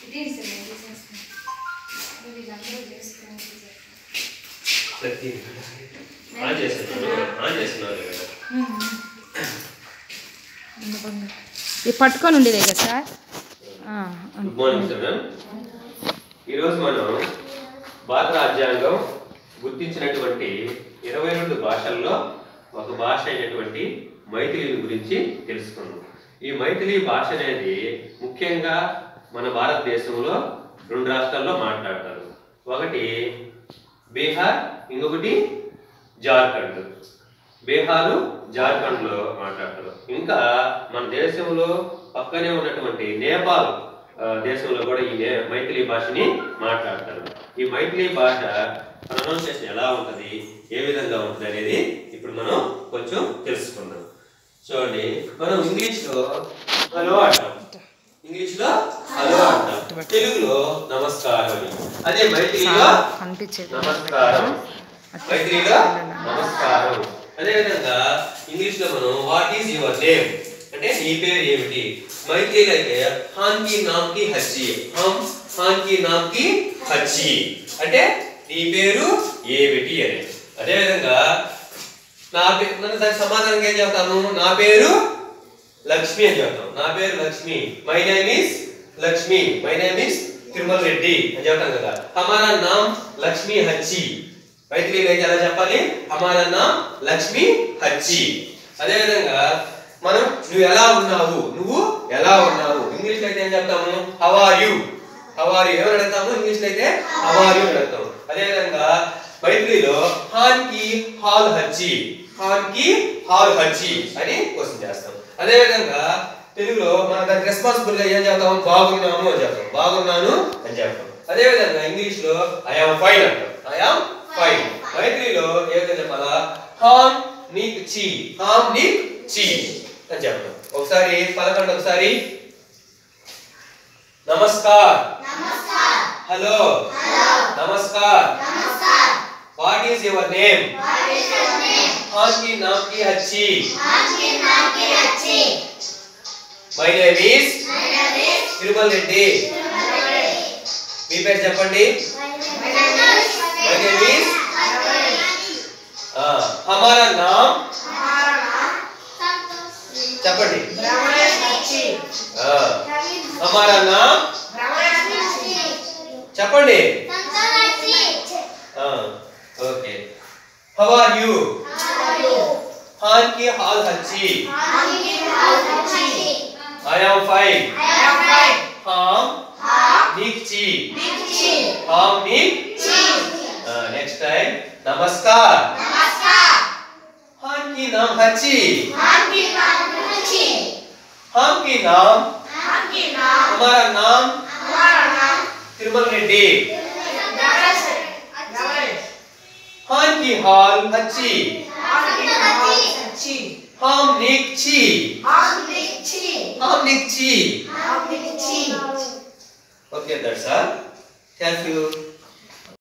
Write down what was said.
పట్టుకొని ఉండేదే కదా సార్. Good morning sir. ఈరోజు మనం భారత రాజ్యాంగం గుర్తించినటువంటి 22 భాషల్లో ఒక భాష అయినటువంటి మైథిలి గురించి తెలుసుకున్నాం. ఈ మైథిలి భాష అనేది ముఖ్యంగా మన భారతదేశంలో 2 రాష్ట్రాల్లో మాట్లాడతారు. ఒకటి బీహార్, ఇంకొకటి జార్ఖండ్. బీహారు, జార్ఖండ్లో మాట్లాడతారు. ఇంకా మన దేశంలో పక్కనే ఉన్నటువంటి నేపాల్ దేశంలో కూడా ఈ మైథిలి భాషని మాట్లాడతారు. ఈ మైథిలి భాష ప్రొనౌన్సియేషన్ ఎలా ఉంటుంది, ఏ విధంగా ఉంటుంది అనేది ఇప్పుడు మనం కొంచెం తెలుసుకుందాం. చూడండి, మనం ఇంగ్లీష్లో హలో అంటాం, ఇంగ్లీష్లో హలో అంటాం, తెలుగులో నమస్కారం అని. అదే మైథిలిలో నమస్కారం, మైథిలిలో నమస్కారం. అదేవిధంగా ఇంగ్లీష్లో మనం వాట్ ఈజ్ యువర్ నేమ్ అంటే నీ పేరు ఏమిటి. మైథిలి అయితే హాన్ కి నామ్ కి హచ్చి, హమ్ హాన్ కి నామ్ కి హచ్చి అంటే నీ పేరు ఏమిటి అని. అదేవిధంగా నా పేరు మనం దానికి సమాధానంగా ఏం చెప్తాము, నా పేరు లక్ష్మి అని చెప్తాం. నా పేరు Lakshmi, my name is Lakshmi, my name is Tirumala Reddy అని చెప్తాం కదా. హమారా నామ్ లక్ష్మి హచ్చి, మైథిలిలో అయితే ఎలా చెప్పాలి, హమారా నామ్ లక్ష్మి హచ్చి. అదేవిధంగా మనం నువ్వు ఎలా ఉన్నావు, నువ్వు ఎలా ఉన్నావు ఇంగ్లీష్ లో అయితే ఏం చెప్తాము, how are you, how are you ఎవరు అడుగుతాము, ఇంగ్లీష్ లో అయితే హౌ ఆర్ యు అడుగుతాం. అదేవిధంగా మైథిలిలో హాన్ కి హాల్ హచ్చి, హాన్ కి హాల్ హచ్చి అని క్వశ్చన్ చేస్తాం. అదేవిధంగా తెలుగులో మనం దానికి రెస్పాన్సిబుల్ గా ఏం చెప్తాము, బాగున్నాము అని చెప్తాం, బాగున్నాను అని చెప్తాం. అదేవిధంగా ఇంగ్లీష్ లో ఐ యామ్ ఫైన్ అంటాం, ఐ యామ్ ఫైన్. మైథిలిలో ఏ విధంగా చెప్పాలా, హామ్ నీక్ చి, హామ్ నీక్ చి అని చెప్తాం. ఒకసారి పలకండి, ఒకసారి నమస్కార్, హలో, నమస్కార్, వాట్ ఈస్ యువర్ నేమ్, హాన్ కి నామ్ కి హచ్చి, my name is Tirumala Reddy. మీ పేరు చెప్పండి, మై నేమ్ ఈస్ హమారా నామ్ చెప్పండి, హమారా నామ్ చెప్పండి. ఓకే, హౌ ఆర్ యు, హాన్ కి హాల్ హచ్చి, ఐ యామ్ ఫైన్, హామ్ నీక్ చి, హామ్ నీక్. నెక్స్ట్ టైం నమస్కార్, హాన్ కి నామ్ హచ్చి, हाम की नाम हमारा नाम तिरुमल रेड्डी, हान की हाल हच्ची, हाम निक ची, हाम निक ची. Okay, that's all. Thank you.